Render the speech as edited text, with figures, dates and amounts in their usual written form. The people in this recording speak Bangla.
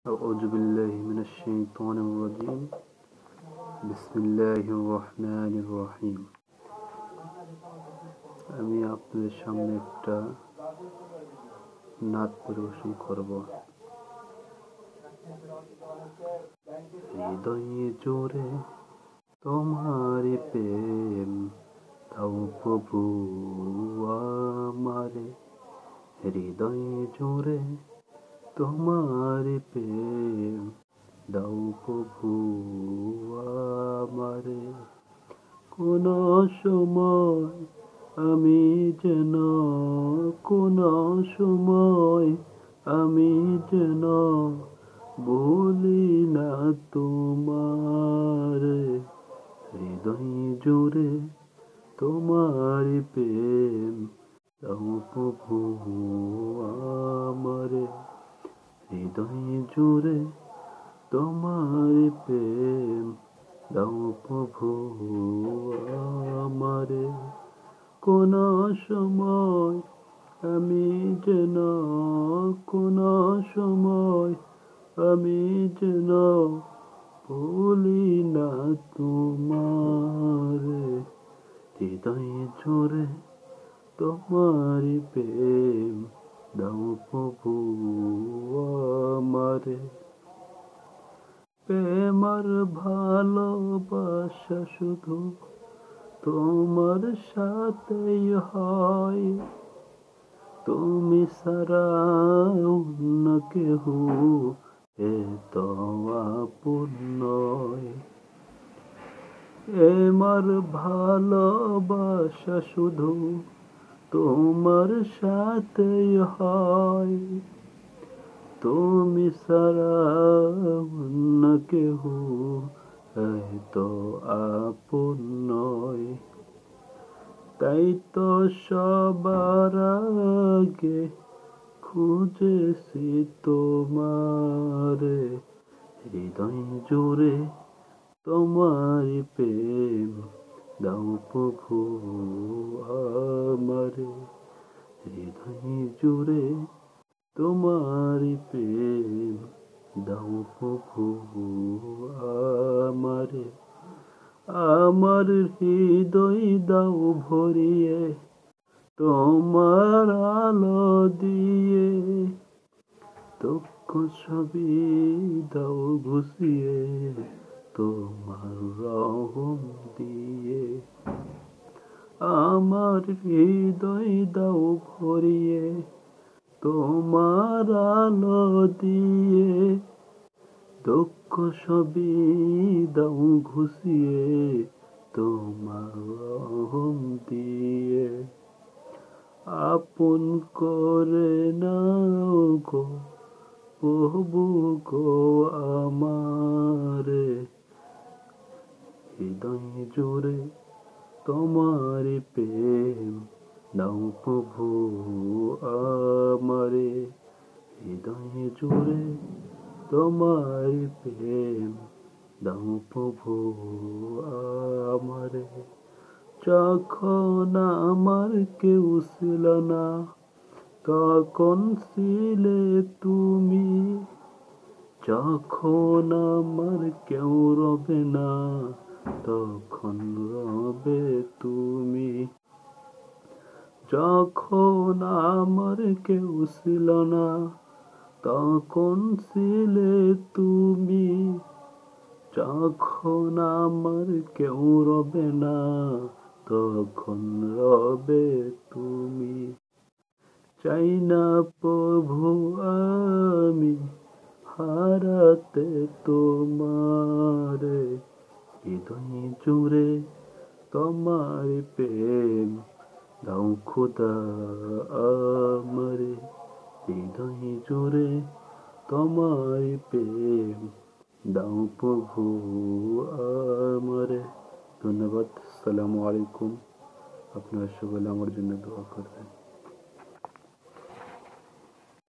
أعوذ بالله من الشيطان الرجيم بسم الله الرحمن الرحيم আমি আপনাদের সামনে একটা নাচ পরিবেশন করব। হৃদয়ে জোরে তোমারি প্রেম দাও প্রভু আমারে, হৃদয়ে জোরে তোমারি প্রেম দাও প্রভু আমারে। কোন সময় আমি যেন কোন সময় আমি যেন ভুলি না তোমারে, হৃদয় জুড়ে তোমার প্রেম দাও প্রভু আমারে, হৃদয় জুড়ে তোমার প্রেম দাও প্রভু আমারে। কোন সময় আমি যেন কোন সময় আমি যেন ভুলি না তোমারে, হৃদয় জুড়ে তোমার প্রেম দাও প্রভু আমারে। প্রেমার ভালোবাসা শুধু তোমার সাথেই হয়, তুমি ছাড়া অন্য কেহ এত আপন নয়। প্রেমার ভালোবাসা শুধু তোমার সাথেই হয়, তুমি ছাড়া অন্য কেহ এত আপন নয়। তাই তো সবার আগে খুঁজেছি তোমারে, হৃদয় জুড়ে তোমার প্রেম দাও প্রভু আমারে, হৃদয় জুড়ে তোমার প্রেম দাও প্রভু আমারে। আমার হৃদয় দাও ভরিয়ে তোমার আলো দিয়ে, দুঃখ ছবি দাও ঘুষিয়ে তোমার রহম দিয়ে। আমার হৃদয় দাও ভরিয়ে তোমার আলো দিয়ে, দুঃখ ছবি দাও ঘুষিয়ে তোমার রহম দিয়ে। আপন করে নাও গো প্রভু গো আমারে, হৃদয় জুড়ে তোমার প্রেম দাও প্রভু আমারে, হৃদয় জুড়ে তোমার প্রেম দাও প্রভু আমারে। যখন আমার কেউ ছিল না তখন ছিলে তুমি, যখন আমার কেউ রবে না তখন রবে তুমি। যখন আমার কেউ ছিল না তখন ছিলে তুমি, যখন আমার কেউ রবে না তখন রবে তুমি। চাই না প্রভু আমি হারাতে তোমারে, হৃদয় জুড়ে তোমার প্রেম দাও খোদা আমারে, হৃদয় জুড়ে তোমার প্রেম দাও প্রভু আমারে। ধন্যবাদ। আসসালামু আলাইকুম। আপনারা সকলে আমার জন্য দোয়া করবেন।